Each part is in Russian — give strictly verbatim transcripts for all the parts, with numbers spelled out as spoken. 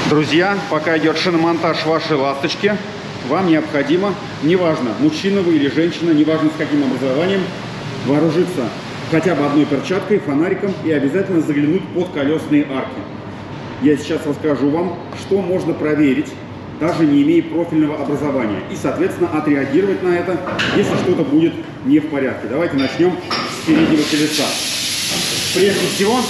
Друзья, пока идет шиномонтаж вашей ласточки, вам необходимо, неважно, мужчина вы или женщина, неважно с каким образованием, вооружиться хотя бы одной перчаткой, фонариком и обязательно заглянуть под колесные арки. Я сейчас расскажу вам, что можно проверить, даже не имея профильного образования, и, соответственно, отреагировать на это, если что-то будет не в порядке. Давайте начнем с переднего колеса. Прежде всего,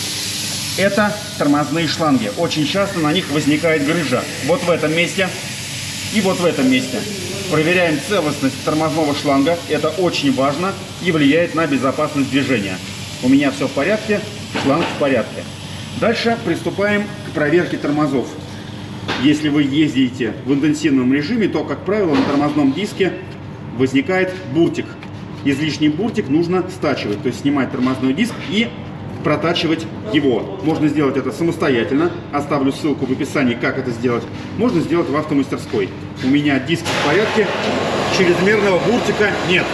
это тормозные шланги. Очень часто на них возникает грыжа. Вот в этом месте и вот в этом месте. Проверяем целостность тормозного шланга. Это очень важно и влияет на безопасность движения. У меня все в порядке, шланг в порядке. Дальше приступаем к проверке тормозов. Если вы ездите в интенсивном режиме, то, как правило, на тормозном диске возникает буртик. Излишний буртик нужно стачивать, то есть снимать тормозной диск и протачивать его. Можно сделать это самостоятельно. Оставлю ссылку в описании, как это сделать. Можно сделать в автомастерской. У меня диск в порядке, чрезмерного буртика нет.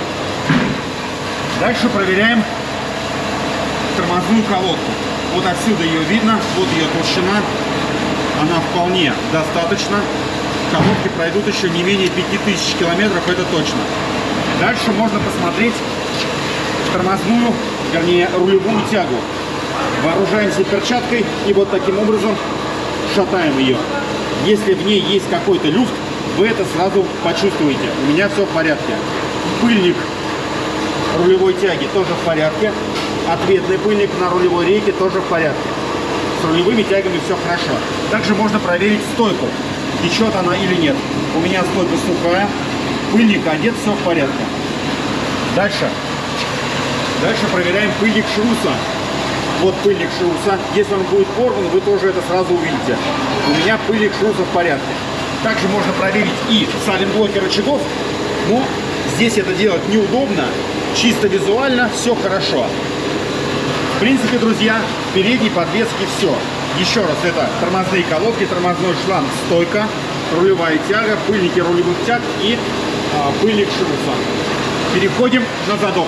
Дальше проверяем тормозную колодку. Вот отсюда ее видно, вот ее толщина. Она вполне достаточно. Колодки пройдут еще не менее пяти тысяч километров, это точно. Дальше можно посмотреть тормозную, вернее, рулевую тягу. Вооружаемся перчаткой и вот таким образом шатаем ее. Если в ней есть какой-то люфт, вы это сразу почувствуете. У меня все в порядке. Пыльник рулевой тяги тоже в порядке. Ответный пыльник на рулевой рейке тоже в порядке. С рулевыми тягами все хорошо. Также можно проверить стойку. Течет она или нет. У меня стойка сухая. Пыльник одет, все в порядке. Дальше. Дальше проверяем пыльник шруса. Вот пыльник шруса. Если он будет порван, вы тоже это сразу увидите. У меня пыльник шруса в порядке. Также можно проверить и сайлент-блоки рычагов. Но здесь это делать неудобно. Чисто визуально все хорошо. В принципе, друзья, в передней подвеске все. Еще раз, это тормозные колодки, тормозной шланг, стойка, рулевая тяга, пыльники рулевых тяг и а, пыльник шруса. Переходим на задок.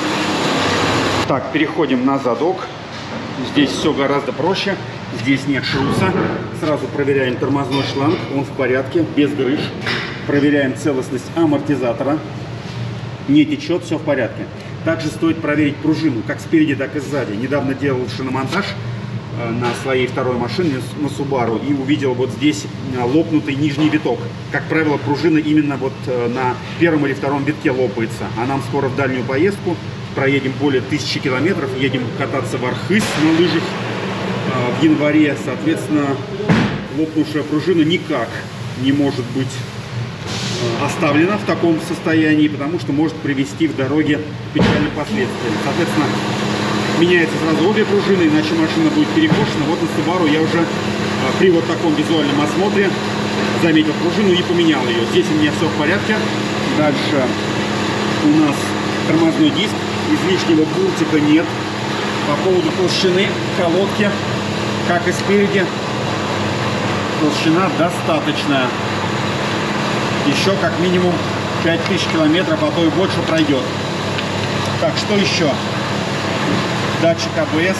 Так, переходим на задок. Здесь все гораздо проще. Здесь нет шруса. Сразу проверяем тормозной шланг. Он в порядке, без грыж. Проверяем целостность амортизатора. Не течет, все в порядке. Также стоит проверить пружину, как спереди, так и сзади. Недавно делал шиномонтаж на своей второй машине, на Subaru, и увидел вот здесь лопнутый нижний виток. Как правило, пружина именно вот на первом или втором витке лопается. А нам скоро в дальнюю поездку. Проедем более тысячи километров, едем кататься в Архыз на лыжах в январе. Соответственно, лопнувшая пружина никак не может быть оставлена в таком состоянии, потому что может привести в дороге к печальным последствиям. Соответственно, меняется сразу обе пружины, иначе машина будет перекошена. Вот на Subaru я уже при вот таком визуальном осмотре заметил пружину и поменял ее. Здесь у меня все в порядке. Дальше у нас тормозной диск. Излишнего буртика нет. По поводу толщины колодки, как и спереди, толщина достаточная. Еще как минимум пять тысяч километров, а то и больше пройдет. Так, что еще? Датчик а бэ эс.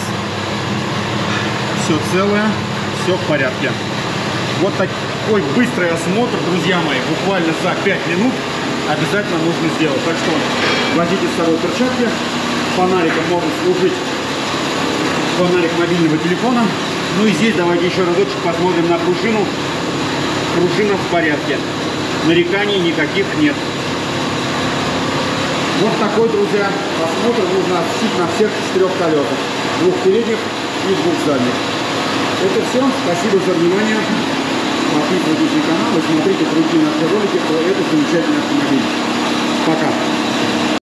Все целое, все в порядке. Вот такой быстрый осмотр, друзья мои, буквально за пять минут обязательно нужно сделать. Так что возите с собой перчатки. Фонариком может служить фонарик мобильного телефона. Ну и здесь давайте еще разочек посмотрим на пружину. Пружина в порядке. Нареканий никаких нет. Вот такой, друзья, осмотр нужно осуществить на всех четырех колесах. Двух передних и двух задних. Это все. Спасибо за внимание. Подписывайтесь на канал и смотрите другие наши ролики про этот замечательный автомобиль. Пока!